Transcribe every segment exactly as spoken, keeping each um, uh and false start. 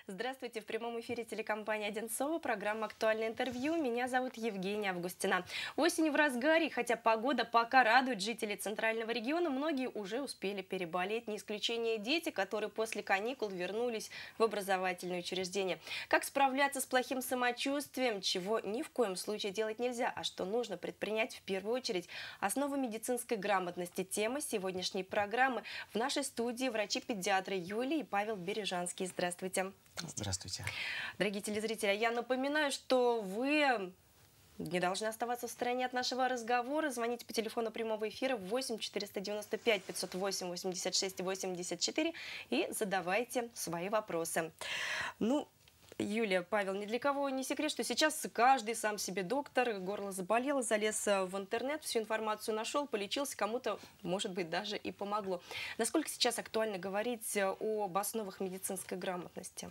Здравствуйте, в прямом эфире телекомпании «Одинцова», программа «Актуальное интервью». Меня зовут Евгения Августина. Осень в разгаре, хотя погода пока радует жителей Центрального региона, многие уже успели переболеть. Не исключение дети, которые после каникул вернулись в образовательные учреждения. Как справляться с плохим самочувствием, чего ни в коем случае делать нельзя, а что нужно предпринять в первую очередь. Основы медицинской грамотности – тема сегодняшней программы. В нашей студии врачи-педиатры Юлия и Павел Бережанский. Здравствуйте. Здравствуйте. Дорогие телезрители, я напоминаю, что вы не должны оставаться в стороне от нашего разговора. Звоните по телефону прямого эфира восемь четыреста девяносто пять пятьсот восемь восемьдесят шесть восемьдесят четыре и задавайте свои вопросы. Ну, Юлия, Павел, ни для кого не секрет, что сейчас каждый сам себе доктор, горло заболело, залез в интернет, всю информацию нашел, полечился, кому-то, может быть, даже и помогло. Насколько сейчас актуально говорить об основах медицинской грамотности?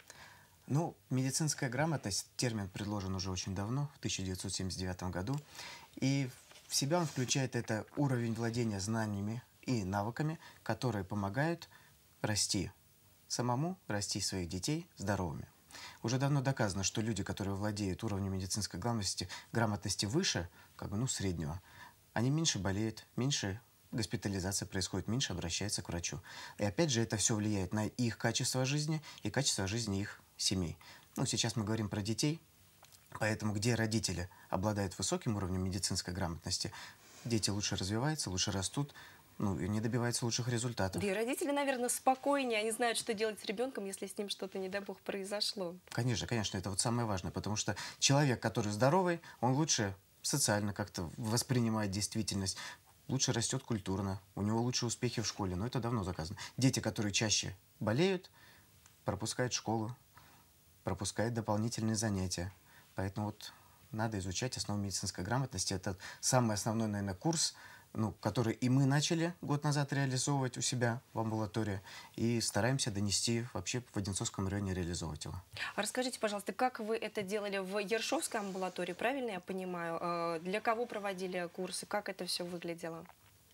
Ну, медицинская грамотность, термин предложен уже очень давно, в тысяча девятьсот семьдесят девятом году. И в себя он включает это уровень владения знаниями и навыками, которые помогают расти самому, расти своих детей здоровыми. Уже давно доказано, что люди, которые владеют уровнем медицинской грамотности, грамотности выше, как бы, ну, среднего, они меньше болеют, меньше госпитализация происходит, меньше обращаются к врачу. И опять же, это все влияет на их качество жизни и качество жизни их семей. Ну, сейчас мы говорим про детей, поэтому где родители обладают высоким уровнем медицинской грамотности, дети лучше развиваются, лучше растут, ну, и не добиваются лучших результатов. Да и родители, наверное, спокойнее, они знают, что делать с ребенком, если с ним что-то, не дай бог, произошло. Конечно, конечно, это вот самое важное, потому что человек, который здоровый, он лучше социально как-то воспринимает действительность, лучше растет культурно, у него лучшие успехи в школе, но это давно доказано. Дети, которые чаще болеют, пропускают школу, пропускают дополнительные занятия. Поэтому вот надо изучать основу медицинской грамотности. Это самый основной, наверное, курс, ну, который и мы начали год назад реализовывать у себя в амбулатории, и стараемся донести вообще в Одинцовском районе, реализовывать его. А расскажите, пожалуйста, как вы это делали в Ершовской амбулатории, правильно я понимаю? Для кого проводили курсы, как это все выглядело?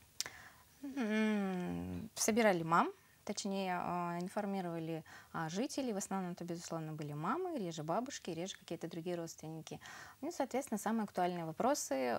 Собирали мам, точнее, информировали жителей. В основном это, безусловно, были мамы, реже бабушки, реже какие-то другие родственники. Ну, соответственно, самые актуальные вопросы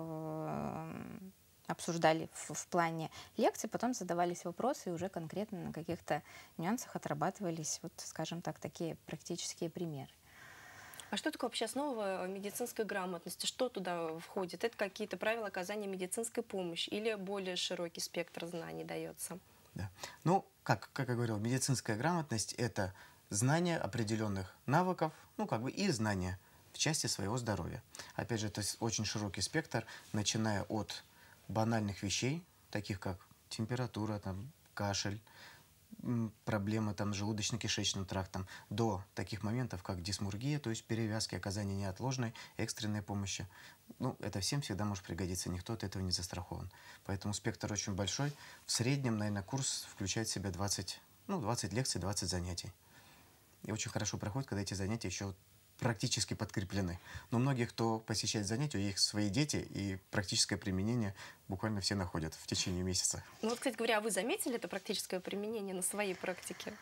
обсуждали в, в плане лекций, потом задавались вопросы, и уже конкретно на каких-то нюансах отрабатывались, вот, скажем так, такие практические примеры. А что такое вообще основа медицинской грамотности? Что туда входит? Это какие-то правила оказания медицинской помощи или более широкий спектр знаний дается? Да. Ну, как, как я говорил, медицинская грамотность – это знание определенных навыков, ну, как бы и знания в части своего здоровья. Опять же, это очень широкий спектр, начиная от банальных вещей, таких как температура, там, кашель, проблемы там, с желудочно-кишечным трактом, до таких моментов, как дисмургия, то есть перевязки, оказание неотложной, экстренной помощи. Ну, это всем всегда может пригодиться, никто от этого не застрахован. Поэтому спектр очень большой. В среднем, наверное, курс включает в себя двадцать, ну, двадцать лекций, двадцать занятий. И очень хорошо проходит, когда эти занятия еще практически подкреплены. Но многие, кто посещает занятия, у них свои дети, и практическое применение буквально все находят в течение месяца. Ну вот, кстати говоря, а вы заметили это практическое применение на своей практике?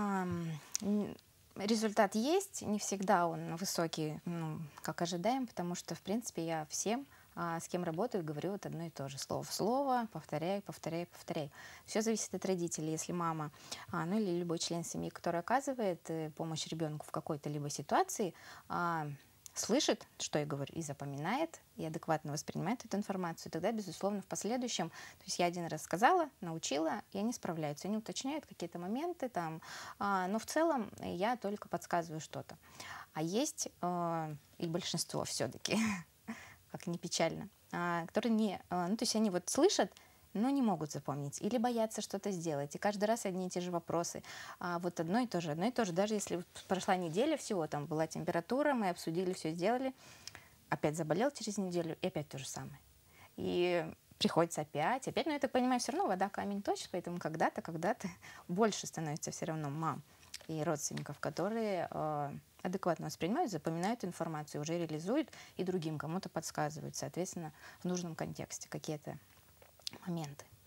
Результат есть, не всегда он высокий, ну, как ожидаем, потому что, в принципе, я всем, с кем работаю, говорю вот одно и то же. Слово в слово, повторяй, повторяй, повторяй. Все зависит от родителей. Если мама, ну или любой член семьи, который оказывает помощь ребенку в какой-то либо ситуации, слышит, что я говорю, и запоминает, и адекватно воспринимает эту информацию, тогда, безусловно, в последующем, то есть я один раз сказала, научила, и они справляются. Они уточняют какие-то моменты, там, но в целом я только подсказываю что-то. А есть, и большинство все-таки, как ни печально, которые не, ну, то есть они вот слышат, но не могут запомнить или боятся что-то сделать. И каждый раз одни и те же вопросы. А вот одно и то же, одно и то же. Даже если прошла неделя всего, там была температура, мы обсудили, все сделали, опять заболел через неделю, и опять то же самое. И приходится опять, опять, но это, понимаю, все равно вода камень точит, поэтому когда-то, когда-то больше становится все равно мам и родственников, которые э, адекватно воспринимают, запоминают информацию, уже реализуют и другим кому-то подсказывают, соответственно, в нужном контексте какие-то моменты.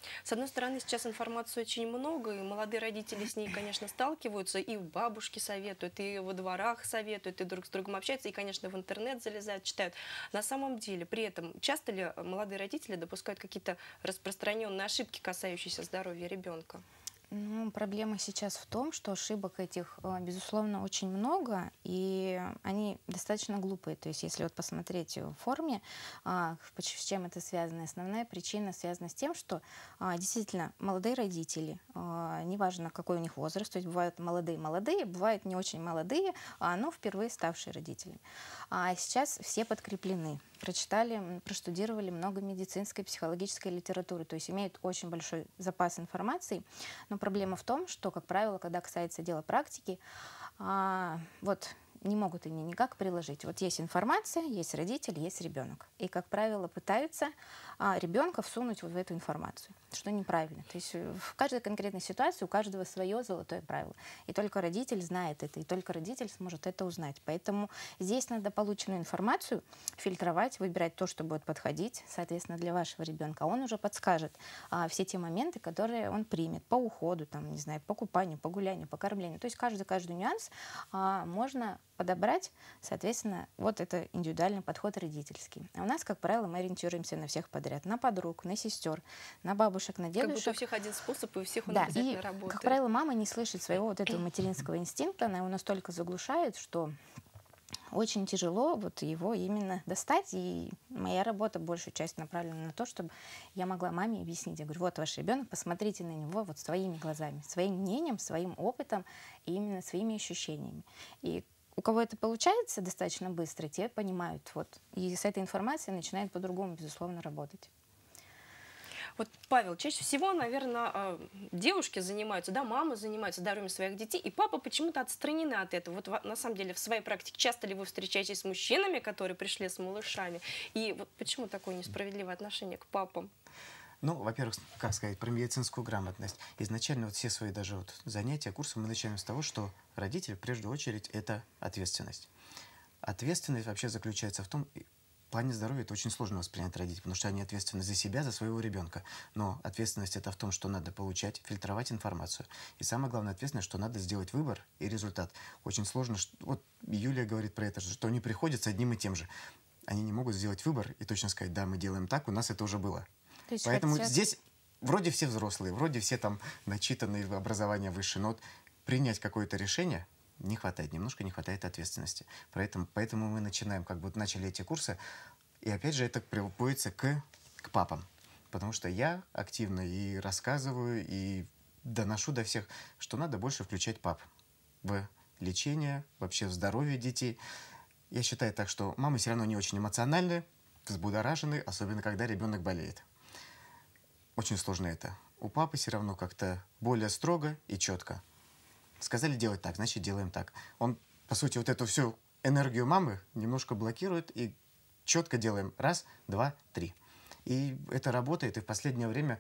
С одной стороны, сейчас информации очень много, и молодые родители с ней, конечно, сталкиваются, и бабушки советуют, и во дворах советуют, и друг с другом общаются, и, конечно, в интернет залезают, читают. На самом деле, при этом, часто ли молодые родители допускают какие-то распространенные ошибки, касающиеся здоровья ребенка? Ну, проблема сейчас в том, что ошибок этих, э, безусловно, очень много, и они достаточно глупые. То есть, если вот посмотреть в форме, а, поч- с чем это связано, основная причина связана с тем, что а, действительно молодые родители, а, неважно какой у них возраст, то есть бывают молодые-молодые, бывают не очень молодые, а, но впервые ставшие родителями. А сейчас все подкреплены, прочитали, м, проштудировали много медицинской, психологической литературы, то есть имеют очень большой запас информации. Но проблема в том, что, как правило, когда касается дела практики, а, вот не могут они никак приложить. Вот есть информация, есть родитель, есть ребенок. И, как правило, пытаются а, ребенка всунуть вот в эту информацию, что неправильно. То есть э, в каждой конкретной ситуации у каждого свое золотое правило. И только родитель знает это, и только родитель сможет это узнать. Поэтому здесь надо полученную информацию фильтровать, выбирать то, что будет подходить, соответственно, для вашего ребенка. Он уже подскажет а, все те моменты, которые он примет по уходу, там, не знаю, по купанию, по гулянию, по кормлению. То есть каждый, каждый нюанс а, можно подобрать, соответственно, вот это индивидуальный подход родительский. А у нас, как правило, мы ориентируемся на всех подряд, на подруг, на сестер, на бабушек, на дедушек. Как будто у всех один способ, и у всех он Да, обязательно и, работает. как правило, мама не слышит своего вот этого материнского инстинкта, она его настолько заглушает, что очень тяжело вот его именно достать. И моя работа большую часть направлена на то, чтобы я могла маме объяснить. Я говорю, вот ваш ребенок, посмотрите на него вот своими глазами, своим мнением, своим опытом и именно своими ощущениями. И у кого это получается достаточно быстро, те понимают. Вот, и с этой информацией начинают по-другому, безусловно, работать. Вот, Павел, чаще всего, наверное, девушки занимаются, да, мамы занимаются здоровьем своих детей, и папа почему-то отстранена от этого. Вот на самом деле в своей практике часто ли вы встречаетесь с мужчинами, которые пришли с малышами? И вот почему такое несправедливое отношение к папам? Ну, во-первых, как сказать, про медицинскую грамотность. Изначально вот все свои даже вот занятия, курсы мы начинаем с того, что родитель, в первую очередь, это ответственность. Ответственность вообще заключается в том, в плане здоровья это очень сложно воспринять родителей, потому что они ответственны за себя, за своего ребенка. Но ответственность это в том, что надо получать, фильтровать информацию. И самое главное ответственность, что надо сделать выбор и результат. Очень сложно, что, вот Юлия говорит про это, что они приходят с одним и тем же. Они не могут сделать выбор и точно сказать, да, мы делаем так, у нас это уже было. Поэтому хотят... здесь вроде все взрослые, вроде все там начитанные, образование высшее, но вот принять какое-то решение не хватает, немножко не хватает ответственности. Поэтому, поэтому мы начинаем, как бы вот начали эти курсы, и опять же это приводится к, к папам. Потому что я активно и рассказываю, и доношу до всех, что надо больше включать пап в лечение, вообще в здоровье детей. Я считаю так, что мамы все равно не очень эмоциональны, взбудоражены, особенно когда ребенок болеет. Очень сложно это. У папы все равно как-то более строго и четко. Сказали делать так, значит делаем так. Он, по сути, вот эту всю энергию мамы немножко блокирует и четко делаем раз, два, три. И это работает, и в последнее время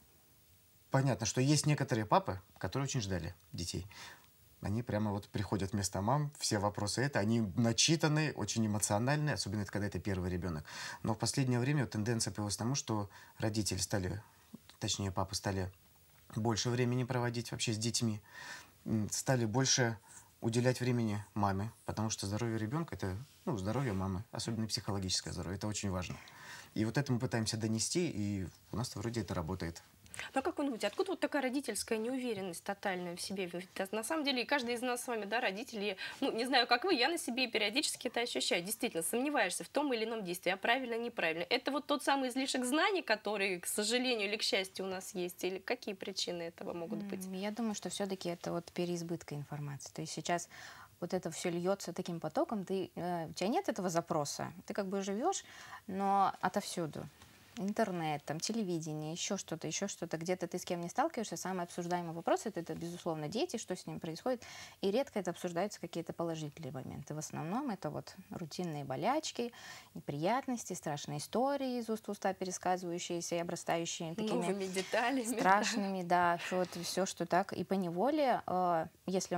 понятно, что есть некоторые папы, которые очень ждали детей. Они прямо вот приходят вместо мам, все вопросы это, они начитанные, очень эмоциональные, особенно это, когда это первый ребенок. Но в последнее время тенденция появилась к тому, что родители стали, точнее папы стали больше времени проводить вообще с детьми, стали больше уделять времени маме, потому что здоровье ребенка это, ну, здоровье мамы, особенно психологическое здоровье, это очень важно. И вот это мы пытаемся донести, и у нас вроде это работает. Ну, как вы думаете, откуда вот такая родительская неуверенность тотальная в себе? Ведь, на самом деле, каждый из нас с вами, да, родители, ну, не знаю, как вы, я на себе периодически это ощущаю. Действительно, сомневаешься в том или ином действии, а правильно, неправильно. Это вот тот самый излишек знаний, который, к сожалению или к счастью, у нас есть? Или какие причины этого могут быть? Я думаю, что все-таки это вот переизбытка информации. То есть сейчас вот это все льется таким потоком, ты, э, у тебя нет этого запроса, ты как бы живешь, но отовсюду. Интернет, там, телевидение, еще что-то, еще что-то, где-то ты с кем не сталкиваешься, самый обсуждаемый вопрос это, это, безусловно, дети, что с ними происходит, и редко это обсуждаются какие-то положительные моменты. В основном это вот рутинные болячки, неприятности, страшные истории из уст в уста пересказывающиеся и обрастающие такими новыми деталями, страшными, да, вот все, что так, и поневоле, э, если у нас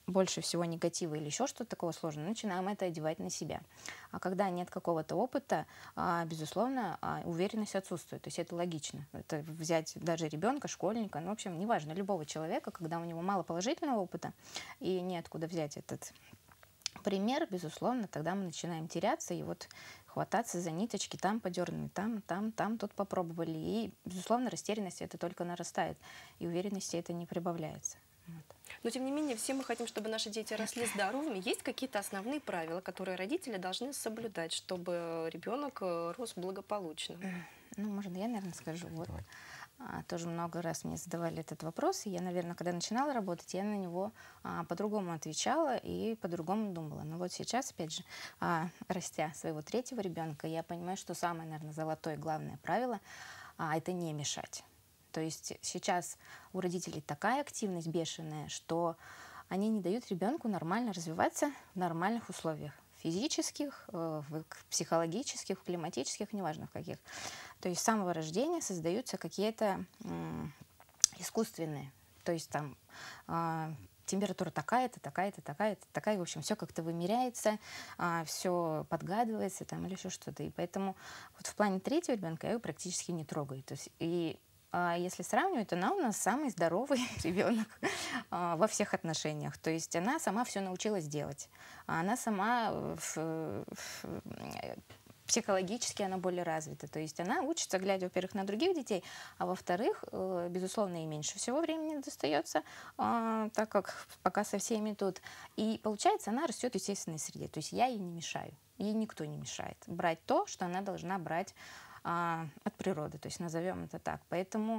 больше всего негатива или еще что-то такого сложного, начинаем это одевать на себя. А когда нет какого-то опыта, безусловно, уверенность отсутствует. То есть это логично. Это взять даже ребенка, школьника, ну, в общем, неважно, любого человека, когда у него мало положительного опыта и неоткуда взять этот пример, безусловно, тогда мы начинаем теряться и вот хвататься за ниточки, там подернули, там, там, там, тут попробовали. И, безусловно, растерянность это только нарастает, и уверенности это не прибавляется. Вот. Но, тем не менее, все мы хотим, чтобы наши дети росли здоровыми. Есть какие-то основные правила, которые родители должны соблюдать, чтобы ребенок рос благополучно? Ну, можно я, наверное, скажу. Вот. А, тоже много раз мне задавали этот вопрос, и я, наверное, когда начинала работать, я на него а, по-другому отвечала и по-другому думала. Но вот сейчас, опять же, а, растя своего третьего ребенка, я понимаю, что самое, наверное, золотое главное правило а, – это не мешать. То есть сейчас у родителей такая активность бешеная, что они не дают ребенку нормально развиваться в нормальных условиях. Физических, психологических, климатических, неважно в каких. То есть с самого рождения создаются какие-то искусственные. То есть там э, температура такая-то, такая-то, такая-то, такая. В общем, все как-то вымеряется, э, все подгадывается там, или еще что-то. И поэтому вот в плане третьего ребенка я его практически не трогаю. То есть, и э, если сравнивать, то она у нас самый здоровый ребенок э, во всех отношениях. То есть она сама все научилась делать. Она сама в, в, психологически она более развита. То есть она учится, глядя, во-первых, на других детей, а во-вторых, безусловно, ей меньше всего времени достается, так как пока со всеми тут. И получается, она растет в естественной среде. То есть я ей не мешаю. Ей никто не мешает брать то, что она должна брать от природы. То есть назовем это так. Поэтому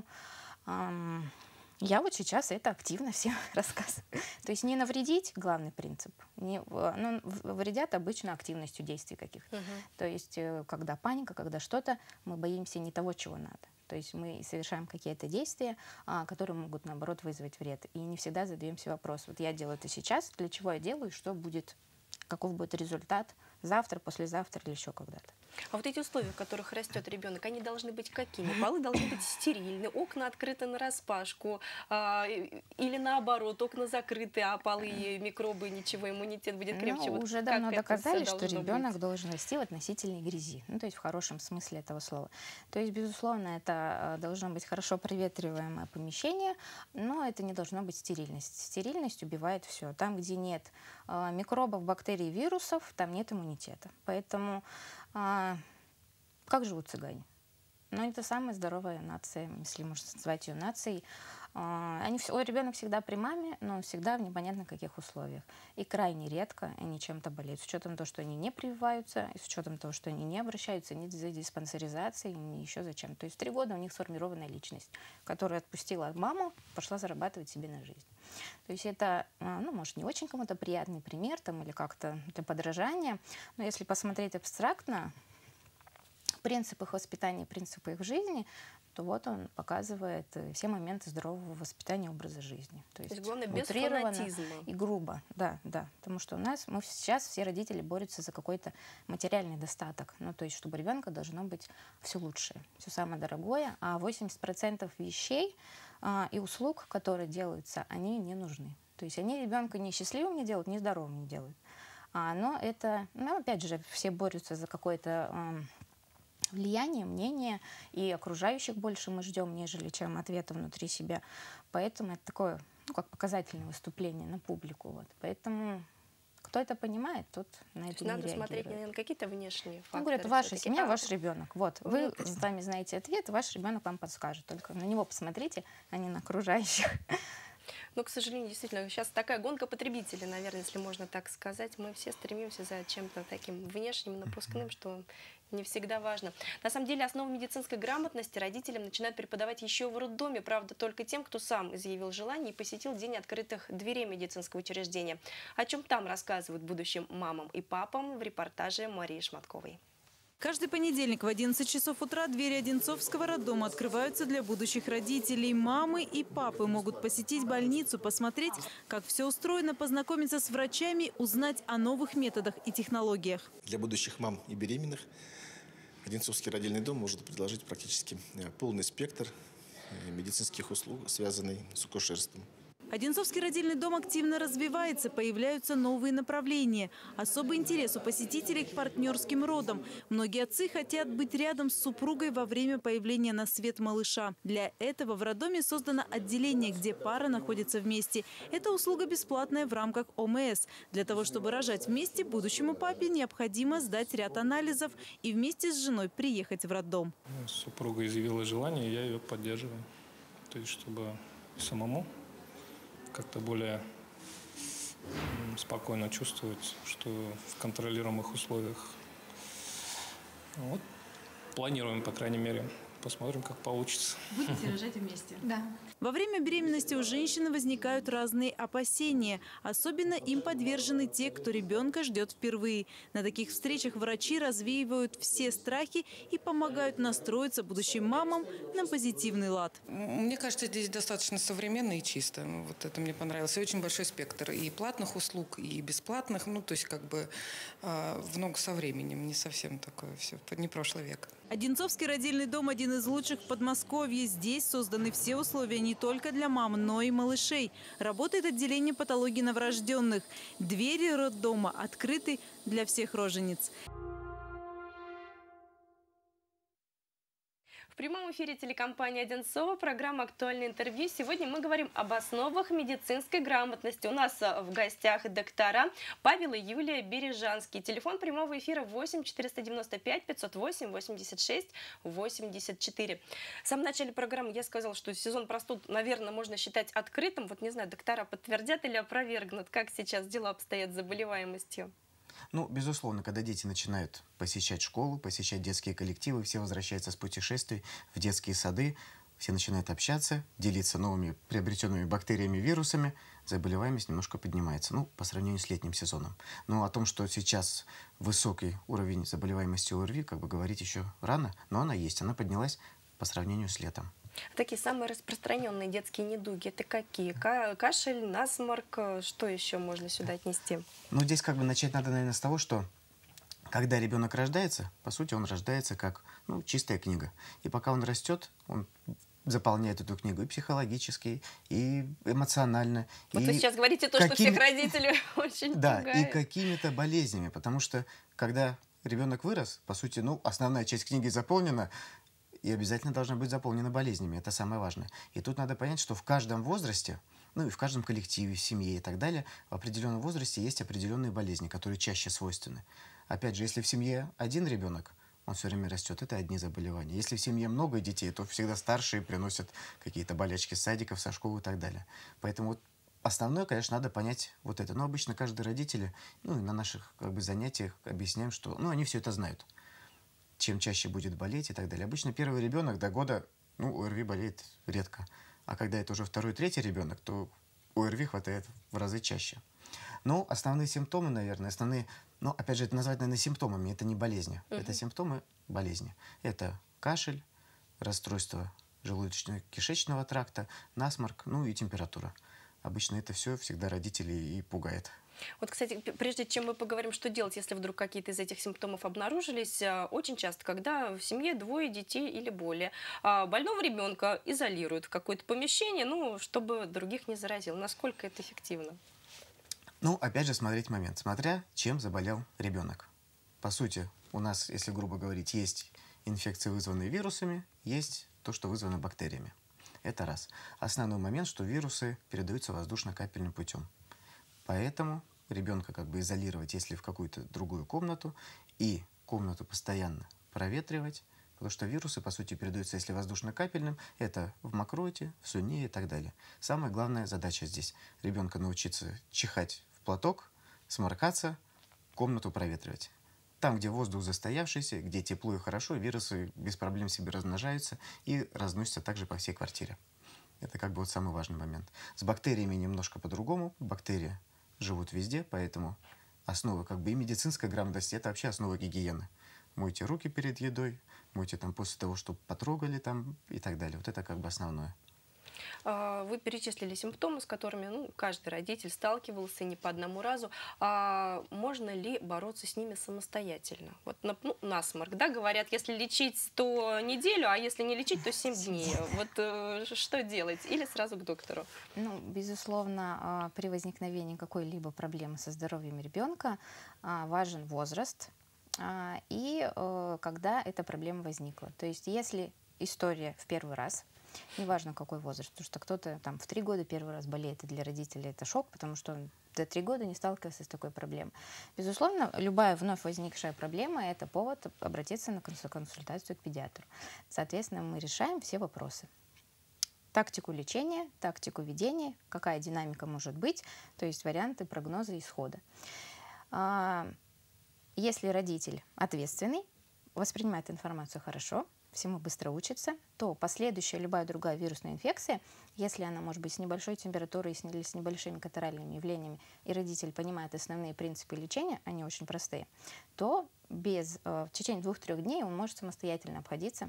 я вот сейчас это активно всем рассказываю. То есть не навредить, главный принцип. Не, ну, вредят обычно активностью действий каких-то. Uh-huh. То есть когда паника, когда что-то, мы боимся не того, чего надо. То есть мы совершаем какие-то действия, которые могут, наоборот, вызвать вред. И не всегда задаемся вопрос. Вот я делаю это сейчас, для чего я делаю, что будет, каков будет результат завтра, послезавтра или еще когда-то. А вот эти условия, в которых растет ребенок, они должны быть какими? Полы должны быть стерильны, окна открыты нараспашку, а, или наоборот, окна закрыты, а полы и микробы, ничего, иммунитет будет крепче. Ну, вот уже давно доказали, что ребенок быть? должен расти в относительной грязи, ну, то есть в хорошем смысле этого слова. То есть, безусловно, это должно быть хорошо проветриваемое помещение, но это не должно быть стерильность. Стерильность убивает все. Там, где нет а, микробов, бактерий, вирусов, там нет иммунитета. Поэтому А, как живут цыгане? Ну, это самая здоровая нация, если можно назвать ее нацией. А, они, о, ребенок всегда при маме, но он всегда в непонятно каких условиях. И крайне редко они чем-то болеют. С учетом того, что они не прививаются, и с учетом того, что они не обращаются ни за диспансеризацией, ни еще зачем. То есть в три года у них сформированная личность, которая отпустила маму, пошла зарабатывать себе на жизнь. То есть это, ну, может, не очень кому-то приятный пример там, или как-то для подражания, но если посмотреть абстрактно, принципы их воспитания, принципы их жизни, то вот он показывает все моменты здорового воспитания образа жизни. То есть, То есть главное, без фанатизма. И грубо, да, да. Потому что у нас, мы сейчас все родители борются за какой-то материальный достаток. Ну, то есть, чтобы у ребенка должно быть все лучшее, все самое дорогое, а восемьдесят процентов вещей а, и услуг, которые делаются, они не нужны. То есть они ребенка не счастливым не делают, не здоровым не делают. А, но это, ну, опять же, все борются за какое-то а, влияние, мнение, и окружающих больше мы ждем, нежели чем ответа внутри себя. Поэтому это такое, ну, как показательное выступление на публику. Вот. Поэтому кто это понимает, тот на это не надо реагирует. Смотреть не на какие-то внешние факторы. Ну, говорят, ваша семья, а, ваш ребенок. Вот, вы сами знаете ответ, ваш ребенок вам подскажет. Только на него посмотрите, а не на окружающих. Но, к сожалению, действительно, сейчас такая гонка потребителей, наверное, если можно так сказать. Мы все стремимся за чем-то таким внешним, напускным, что не всегда важно. На самом деле, основу медицинской грамотности родителям начинают преподавать еще в роддоме. Правда, только тем, кто сам изъявил желание и посетил день открытых дверей медицинского учреждения. О чем там рассказывают будущим мамам и папам в репортаже Марии Шматковой. Каждый понедельник в одиннадцать часов утра двери Одинцовского роддома открываются для будущих родителей. Мамы и папы могут посетить больницу, посмотреть, как все устроено, познакомиться с врачами, узнать о новых методах и технологиях. Для будущих мам и беременных Одинцовский родильный дом может предложить практически полный спектр медицинских услуг, связанный с акушерством. Одинцовский родильный дом активно развивается, появляются новые направления. Особый интерес у посетителей к партнерским родам. Многие отцы хотят быть рядом с супругой во время появления на свет малыша. Для этого в роддоме создано отделение, где пара находится вместе. Это услуга бесплатная в рамках О М С. Для того, чтобы рожать вместе, будущему папе необходимо сдать ряд анализов и вместе с женой приехать в роддом. Супруга изъявила желание, я ее поддерживаю. То есть, чтобы самому как-то более спокойно чувствовать, что в контролируемых условиях. Вот, планируем, по крайней мере. Посмотрим, как получится. Будете рожать вместе? Да. Во время беременности у женщины возникают разные опасения. Особенно им подвержены те, кто ребенка ждет впервые. На таких встречах врачи развеивают все страхи и помогают настроиться будущим мамам на позитивный лад. Мне кажется, здесь достаточно современно и чисто. Вот это мне понравилось. И очень большой спектр и платных услуг, и бесплатных. Ну, то есть как бы э, в ногу со временем. Не совсем такое все, не прошлый век. Одинцовский родильный дом – один из лучших в Подмосковье. Здесь созданы все условия не только для мам, но и малышей. Работает отделение патологии новорожденных. Двери роддома открыты для всех рожениц. В прямом эфире телекомпании «Одинцова» программа «Актуальное интервью». Сегодня мы говорим об основах медицинской грамотности. У нас в гостях доктора Павел и Юлия Бережанские. Телефон прямого эфира восемь четыреста девяносто пять пятьсот восемь восемьдесят шесть восемьдесят четыре. В самом начале программы я сказала, что сезон простуд, наверное, можно считать открытым. Вот не знаю, доктора подтвердят или опровергнут, как сейчас дела обстоят с заболеваемостью? Ну, безусловно, когда дети начинают посещать школу, посещать детские коллективы, все возвращаются с путешествий в детские сады, все начинают общаться, делиться новыми приобретенными бактериями, вирусами, заболеваемость немножко поднимается, ну, по сравнению с летним сезоном. Но о том, что сейчас высокий уровень заболеваемости О Р Ви, как бы говорить еще рано, но она есть, она поднялась по сравнению с летом. Такие самые распространенные детские недуги, это какие? Кашель, насморк, что еще можно сюда отнести? Ну, здесь как бы начать надо, наверное, с того, что когда ребенок рождается, по сути, он рождается как, ну, чистая книга. И пока он растет, он заполняет эту книгу и психологически, и эмоционально. Вот и вы сейчас говорите то, какими... что всех родителей очень Да, пугает. и какими-то болезнями, потому что когда ребенок вырос, по сути, ну, основная часть книги заполнена, и обязательно должна быть заполнена болезнями. Это самое важное. И тут надо понять, что в каждом возрасте, ну и в каждом коллективе, семье и так далее, в определенном возрасте есть определенные болезни, которые чаще свойственны. Опять же, если в семье один ребенок, он все время растет, это одни заболевания. Если в семье много детей, то всегда старшие приносят какие-то болячки с садиков, со школы и так далее. Поэтому вот основное, конечно, надо понять вот это. Но обычно каждый родитель, ну и на наших как бы занятиях объясняем, что, ну, они все это знают. Чем чаще будет болеть и так далее. Обычно первый ребенок до года, ну, О Р Ви болеет редко. А когда это уже второй, третий ребенок, то О Р Ви хватает в разы чаще. Ну, основные симптомы, наверное, основные, ну, опять же, это назвать, наверное, симптомами, это не болезни. Uh-huh. Это симптомы болезни. Это кашель, расстройство желудочно-кишечного тракта, насморк, ну и температура. Обычно это все всегда родителей и пугает. Вот, кстати, прежде чем мы поговорим, что делать, если вдруг какие-то из этих симптомов обнаружились, очень часто, когда в семье двое детей или более, больного ребенка изолируют в какое-то помещение, ну, чтобы других не заразил. Насколько это эффективно? Ну, опять же, смотреть момент. Смотря, чем заболел ребенок. По сути, у нас, если грубо говорить, есть инфекции, вызванные вирусами, есть то, что вызвано бактериями. Это раз. Основной момент, что вирусы передаются воздушно-капельным путем. Поэтому ребенка как бы изолировать, если в какую-то другую комнату, и комнату постоянно проветривать, потому что вирусы, по сути, передаются, если воздушно-капельным, это в мокроте, в слюне и так далее. Самая главная задача здесь – ребенка научиться чихать в платок, сморкаться, комнату проветривать. Там, где воздух застоявшийся, где тепло и хорошо, вирусы без проблем себе размножаются и разносятся также по всей квартире. Это как бы вот самый важный момент. С бактериями немножко по-другому. Бактерии живут везде, поэтому основа как бы и медицинской грамотности – это вообще основа гигиены. Мойте руки перед едой, мойте там после того, что потрогали там и так далее. Вот это как бы основное. А, Вы перечислили симптомы, с которыми ну, каждый родитель сталкивался не по одному разу. А можно ли бороться с ними самостоятельно? Вот на- ну, насморк, да, говорят, если лечить, то неделю, а если не лечить, то семь дней. Вот э, что делать? Или сразу к доктору? Ну, безусловно, а, при возникновении какой-либо проблемы со здоровьем ребенка а, важен возраст а, и э, когда эта проблема возникла. То есть если история в первый раз, неважно какой возраст, потому что кто-то там в три года первый раз болеет, и для родителей это шок, потому что он до три года не сталкивался с такой проблемой. Безусловно, любая вновь возникшая проблема – это повод обратиться на консу- консультацию к педиатру. Соответственно, мы решаем все вопросы. Тактику лечения, тактику ведения, какая динамика может быть, то есть варианты прогноза исхода. А, Если родитель ответственный, воспринимает информацию хорошо, всему быстро учится, то последующая любая другая вирусная инфекция, если она может быть с небольшой температурой или с небольшими катаральными явлениями, и родитель понимает основные принципы лечения, они очень простые, то без, в течение двух-трех дней он может самостоятельно обходиться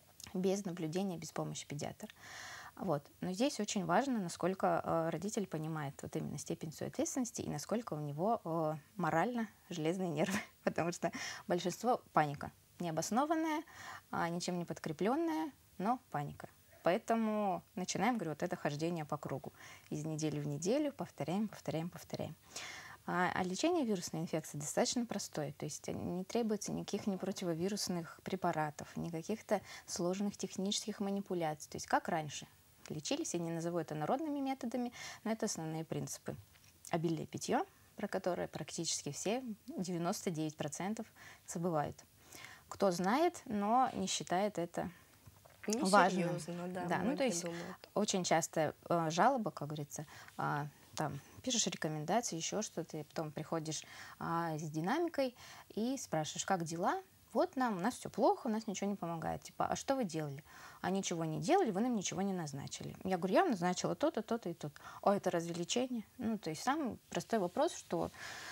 без наблюдения, без помощи педиатра. Вот. Но здесь очень важно, насколько э, родитель понимает вот именно степень своей ответственности и насколько у него э, морально железные нервы, потому что большинство паника. Необоснованная, а, ничем не подкрепленная, но паника. Поэтому начинаем, говорю, вот это хождение по кругу. Из недели в неделю повторяем, повторяем, повторяем. А, а лечение вирусной инфекции достаточно простое. То есть не требуется никаких ни противовирусных препаратов, ни каких-то сложных технических манипуляций. То есть как раньше лечились, я не назову это народными методами, но это основные принципы. Обильное питье, про которое практически все, девяносто девять процентов забывают. Кто знает, но не считает это важным. Несерьезно, да, Да, ну то есть думают. очень часто э, жалоба, как говорится, э, там пишешь рекомендации, еще что-то, и потом приходишь э, с динамикой и спрашиваешь, как дела? Вот нам, у нас все плохо, у нас ничего не помогает. Типа, а что вы делали? А ничего не делали, вы нам ничего не назначили. Я говорю, я вам назначила то-то, то-то и то. О, это разве лечение? Ну, то есть самый простой вопрос, что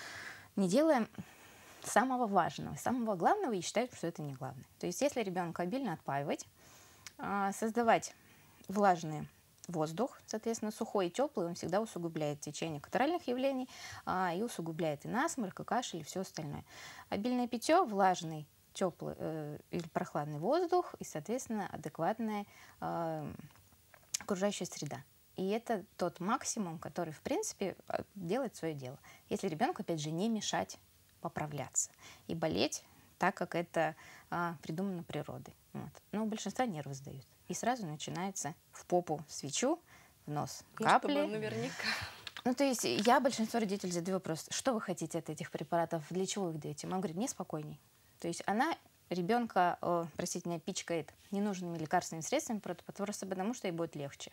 не делаем самого важного, самого главного, и считают, что это не главное. То есть если ребенка обильно отпаивать, создавать влажный воздух, соответственно, сухой и теплый, он всегда усугубляет течение катаральных явлений и усугубляет и насморк, и кашель, и все остальное. Обильное питье, влажный, теплый э, или прохладный воздух и, соответственно, адекватная э, окружающая среда. И это тот максимум, который, в принципе, делает свое дело. Если ребенку, опять же, не мешать поправляться и болеть так, как это а, придумано природой. Вот. Но у большинства нервы сдают. И сразу начинается в попу свечу, в нос капли. Ну, чтобы наверняка. Ну, то есть я большинство родителей задаю вопрос, что вы хотите от этих препаратов, для чего вы их даете? Мама говорит, мне спокойней. То есть она ребенка, э, простите меня, пичкает ненужными лекарственными средствами, просто потому что ей будет легче.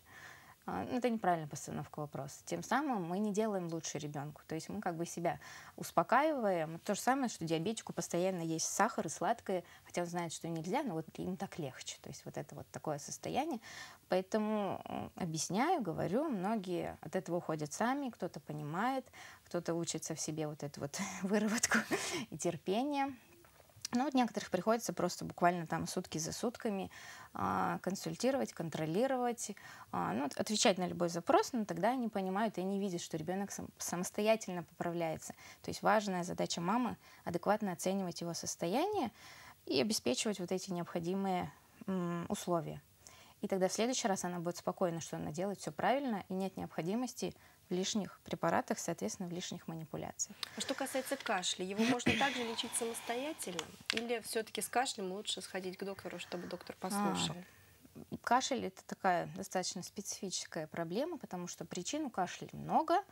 Это неправильная постановка вопроса. Тем самым мы не делаем лучше ребенку. То есть мы как бы себя успокаиваем. То же самое, что диабетику постоянно есть сахар и сладкое, хотя он знает, что нельзя, но вот им так легче. То есть вот это вот такое состояние. Поэтому объясняю, говорю, многие от этого уходят сами, кто-то понимает, кто-то учится в себе вот эту вот выработку и терпение. Ну, вот некоторых приходится просто буквально там сутки за сутками а, консультировать, контролировать, а, ну, отвечать на любой запрос, но тогда они понимают и они видят, что ребенок сам, самостоятельно поправляется. То есть важная задача мамы – адекватно оценивать его состояние и обеспечивать вот эти необходимые м, условия. И тогда в следующий раз она будет спокойна, что она делает все правильно и нет необходимости в лишних препаратах, соответственно, в лишних манипуляциях. А что касается кашля, его можно также лечить самостоятельно? Или все-таки с кашлем лучше сходить к доктору, чтобы доктор послушал? А, кашель – это такая достаточно специфическая проблема, потому что причин у кашля много,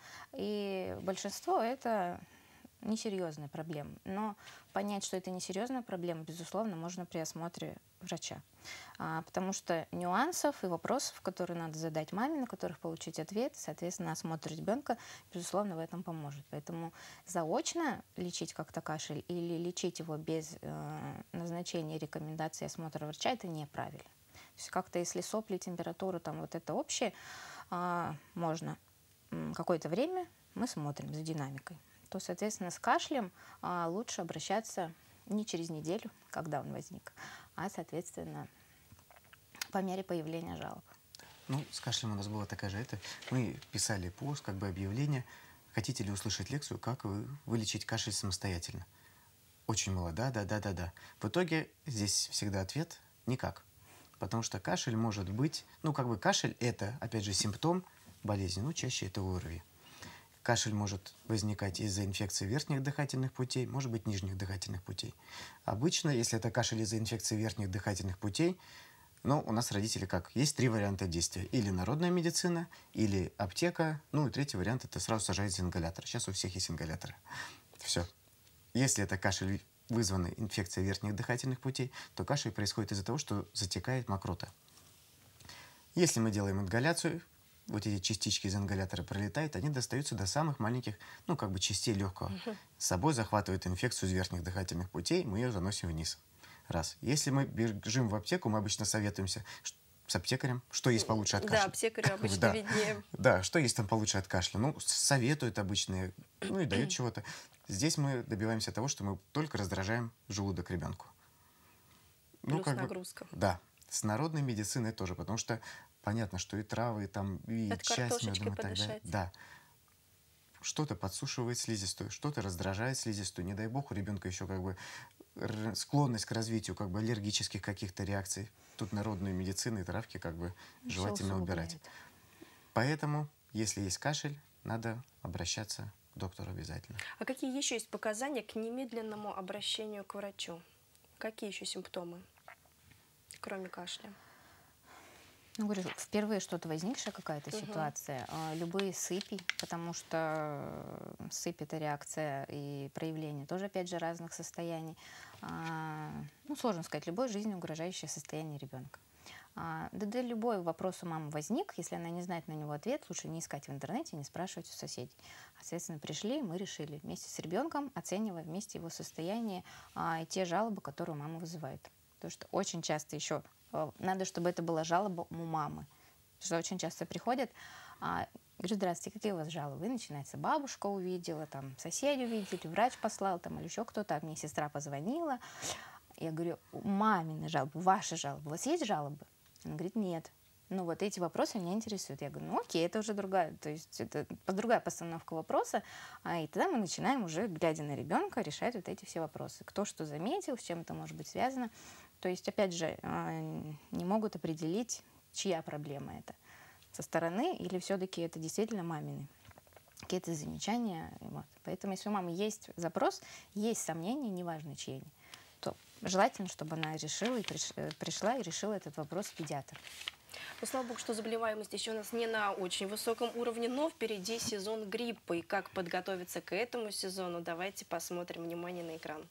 и большинство – это несерьезная проблема. Но понять, что это несерьезная проблема, безусловно, можно при осмотре врача. А, потому что нюансов и вопросов, которые надо задать маме, на которых получить ответ, соответственно, осмотр ребенка, безусловно, в этом поможет. Поэтому заочно лечить как-то кашель или лечить его без э, назначения рекомендаций осмотра врача – это неправильно. То есть как-то если сопли, температура, там вот это общее, э, можно какое-то время мы смотрим за динамикой. То, соответственно, с кашлем а, лучше обращаться не через неделю, когда он возник, а, соответственно, по мере появления жалоб. Ну, с кашлем у нас была такая же это. Мы писали пост, как бы объявление. Хотите ли услышать лекцию, как вы вылечить кашель самостоятельно? Очень мало, да, да, да, да, да. В итоге здесь всегда ответ – никак. Потому что кашель может быть, ну, как бы кашель – это, опять же, симптом болезни, ну, чаще это ОРВИ. Кашель может возникать из-за инфекции верхних дыхательных путей, может быть, нижних дыхательных путей. Обычно, если это кашель из-за инфекции верхних дыхательных путей, ну, у нас родители как? Есть три варианта действия. Или народная медицина, или аптека. Ну, и третий вариант – это сразу сажать ингалятор. Сейчас у всех есть ингаляторы. Все. Если это кашель, вызванный инфекцией верхних дыхательных путей, то кашель происходит из-за того, что затекает мокрота. Если мы делаем ингаляцию, вот эти частички из ингалятора пролетают, они достаются до самых маленьких, ну, как бы частей легкого. С собой захватывают инфекцию из верхних дыхательных путей, мы ее заносим вниз. Раз. Если мы бежим в аптеку, мы обычно советуемся с аптекарем, что есть получше от кашля. Да, аптекарю обычно да. виднее. Да, что есть там получше от кашля. Ну, советуют обычные, ну и дают чего-то. Здесь мы добиваемся того, что мы только раздражаем желудок ребенку. Плюс ну, как нагрузка. Бы, да. С народной медициной тоже, потому что понятно, что и травы, там, и от чай с медом и так подышать. далее. Да. Что-то подсушивает слизистую, что-то раздражает слизистую. Не дай бог, у ребенка еще как бы склонность к развитию как бы аллергических каких-то реакций. Тут народную медицину и травки как бы Всё желательно убирать. усугубляет. Поэтому, если есть кашель, надо обращаться к доктору обязательно. А какие еще есть показания к немедленному обращению к врачу? Какие еще симптомы, кроме кашля? Ну, говорю, впервые что-то возникшая какая-то Мгм. ситуация, а, любые сыпи, потому что сыпь – это реакция и проявление тоже, опять же, разных состояний. А, ну, сложно сказать, любое жизненно угрожающее состояние ребенка. А, да, да, любой вопрос у мамы возник, если она не знает на него ответ, лучше не искать в интернете, не спрашивать у соседей. Соответственно, пришли, мы решили вместе с ребенком, оценивая вместе его состояние а, и те жалобы, которые мама вызывает. Потому что очень часто еще э, надо, чтобы это была жалоба у мамы. Потому что очень часто приходят, а, говорю, здравствуйте, какие у вас жалобы? И начинается, бабушка увидела, там, соседи увидели, врач послал, там, или еще кто-то, а мне сестра позвонила. Я говорю, мамины жалобы, ваши жалобы, у вас есть жалобы? Она говорит, нет. Ну, вот эти вопросы меня интересуют. Я говорю, ну, окей, это уже другая, то есть это другая постановка вопроса. А, и тогда мы начинаем уже, глядя на ребенка, решать вот эти все вопросы. Кто что заметил, с чем это может быть связано. То есть, опять же, не могут определить, чья проблема это. Со стороны или все-таки это действительно мамины. Какие-то замечания. Вот. Поэтому, если у мамы есть запрос, есть сомнения, неважно, чьи они, то желательно, чтобы она решила и приш... пришла и решила этот вопрос в педиатр. Ну, слава богу, что заболеваемость еще у нас не на очень высоком уровне, но впереди сезон гриппа. И как подготовиться к этому сезону, давайте посмотрим. Внимание на экран.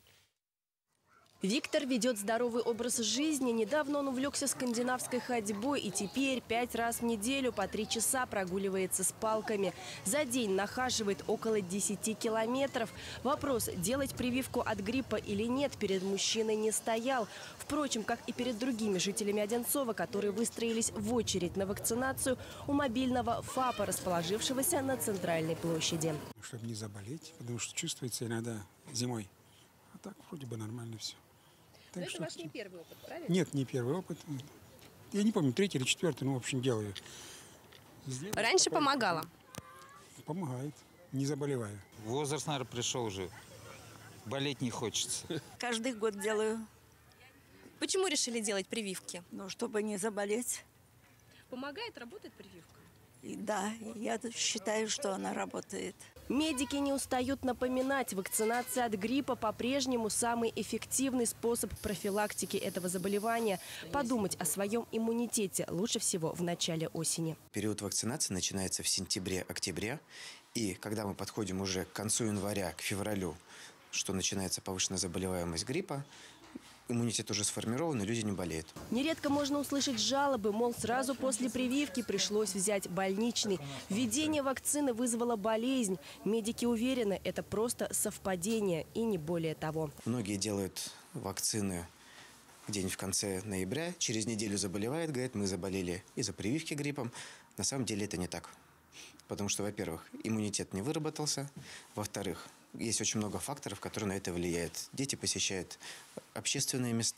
Виктор ведет здоровый образ жизни. Недавно он увлекся скандинавской ходьбой и теперь пять раз в неделю по три часа прогуливается с палками. За день нахаживает около десяти километров. Вопрос, делать прививку от гриппа или нет, перед мужчиной не стоял. Впрочем, как и перед другими жителями Одинцова, которые выстроились в очередь на вакцинацию у мобильного ФАПа, расположившегося на центральной площади. Чтобы не заболеть, потому что чувствуется иногда зимой. А так вроде бы нормально все. Но это ваш не первый опыт, правильно? Нет, не первый опыт. Я не помню, третий или четвертый, ну, в общем, делаю. Сделаю, Раньше такой, помогало? Помогает. Не заболеваю. Возраст, наверное, пришел уже. Болеть не хочется. Каждый год делаю, Почему решили делать прививки? ну, чтобы не заболеть. Помогает, работает прививка? И да, я считаю, что она работает. Медики не устают напоминать, вакцинация от гриппа по-прежнему самый эффективный способ профилактики этого заболевания. Подумать о своем иммунитете лучше всего в начале осени. Период вакцинации начинается в сентябре-октябре. И когда мы подходим уже к концу января, к февралю, что начинается повышенная заболеваемость гриппа, иммунитет уже сформирован, и люди не болеют. Нередко можно услышать жалобы, мол, сразу после прививки пришлось взять больничный. Введение вакцины вызвало болезнь. Медики уверены, это просто совпадение и не более того. Многие делают вакцины где-нибудь в конце ноября, через неделю заболевает, говорят, мы заболели из-за прививки гриппом. На самом деле это не так. Потому что, во-первых, иммунитет не выработался, во-вторых, есть очень много факторов, которые на это влияют. Дети посещают общественные места,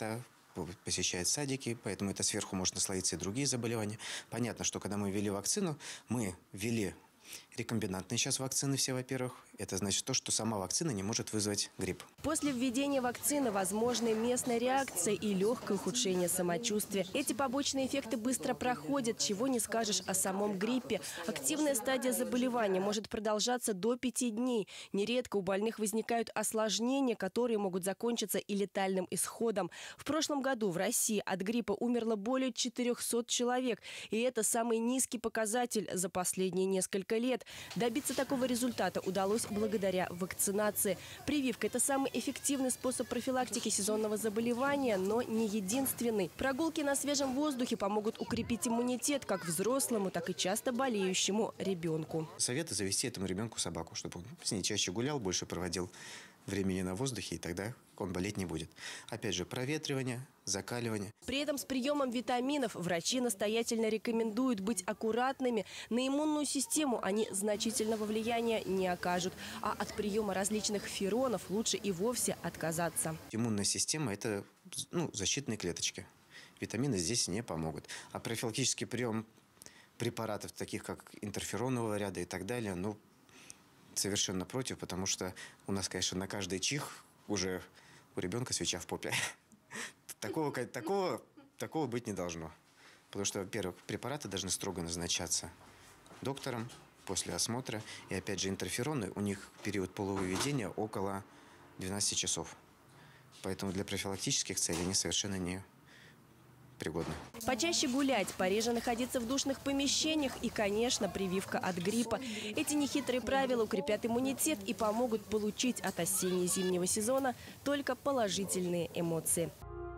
посещает садики, поэтому это сверху может наслоиться и другие заболевания. Понятно, что когда мы ввели вакцину, мы ввели рекомбинантные сейчас вакцины все, во-первых. Это значит то, что сама вакцина не может вызвать грипп. После введения вакцины возможны местная реакция и легкое ухудшение самочувствия. Эти побочные эффекты быстро проходят, чего не скажешь о самом гриппе. Активная стадия заболевания может продолжаться до пяти дней. Нередко у больных возникают осложнения, которые могут закончиться и летальным исходом. В прошлом году в России от гриппа умерло более четырёхсот человек. И это самый низкий показатель за последние несколько лет. Добиться такого результата удалось благодаря вакцинации. Прививка – это самый эффективный способ профилактики сезонного заболевания, но не единственный. Прогулки на свежем воздухе помогут укрепить иммунитет как взрослому, так и часто болеющему ребенку. Советую завести этому ребенку собаку, чтобы он с ней чаще гулял, больше проводил времени на воздухе, и тогда он болеть не будет. Опять же, проветривание, закаливание. При этом с приемом витаминов врачи настоятельно рекомендуют быть аккуратными. На иммунную систему они значительного влияния не окажут. А от приема различных феронов лучше и вовсе отказаться. Иммунная система – это ну, защитные клеточки. Витамины здесь не помогут. А профилактический прием препаратов, таких как интерферонового ряда и так далее, ну, совершенно против, потому что у нас, конечно, на каждый чих уже у ребенка свеча в попе. Такого, такого, такого быть не должно. Потому что, во-первых, препараты должны строго назначаться доктором после осмотра. И, опять же, интерфероны, у них период полувыведения около двенадцати часов. Поэтому для профилактических целей они совершенно не пригодны. Почаще гулять, пореже находиться в душных помещениях и, конечно, прививка от гриппа. Эти нехитрые правила укрепят иммунитет и помогут получить от осенне-зимнего сезона только положительные эмоции.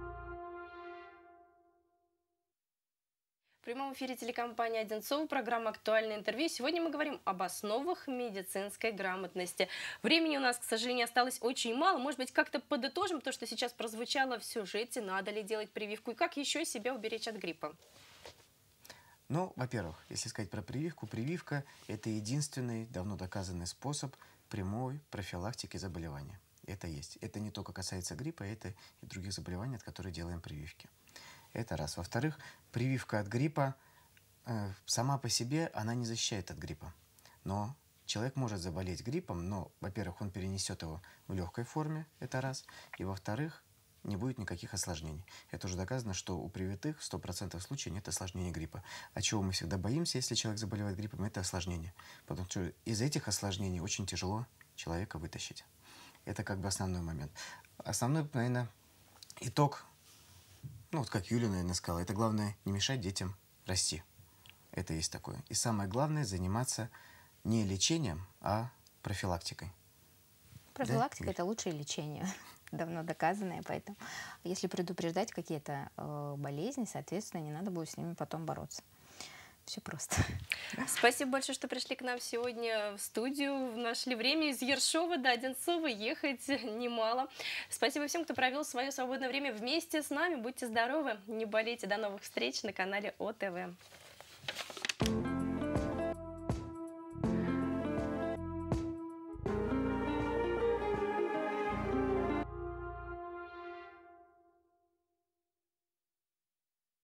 В прямом эфире телекомпании «Одинцово», программа «Актуальное интервью». Сегодня мы говорим об основах медицинской грамотности. Времени у нас, к сожалению, осталось очень мало. Может быть, как-то подытожим то, что сейчас прозвучало в сюжете. Надо ли делать прививку и как еще себя уберечь от гриппа? Ну, во-первых, если сказать про прививку, прививка – это единственный, давно доказанный способ прямой профилактики заболевания. Это есть. Это не только касается гриппа, это и других заболеваний, от которых делаем прививки. Это раз. Во-вторых, прививка от гриппа э, сама по себе, она не защищает от гриппа. Но человек может заболеть гриппом, но, во-первых, он перенесет его в легкой форме, это раз. И, во-вторых, не будет никаких осложнений. Это уже доказано, что у привитых в ста процентах случаев нет осложнений гриппа. А чего мы всегда боимся, если человек заболевает гриппом, это осложнения. Потому что из этих осложнений очень тяжело человека вытащить. Это как бы основной момент. Основной, наверное, итог. Ну, вот как Юля, наверное, сказала, это главное не мешать детям расти. Это есть такое. И самое главное заниматься не лечением, а профилактикой. Профилактика – да? это лучшее лечение, давно доказанное. Поэтому если предупреждать какие-то э, болезни, соответственно, не надо будет с ними потом бороться. Все просто. Спасибо большое, что пришли к нам сегодня в студию. Нашли время из Ершова до Одинцова ехать немало. Спасибо всем, кто провел свое свободное время вместе с нами. Будьте здоровы, не болейте. До новых встреч на канале О Т В.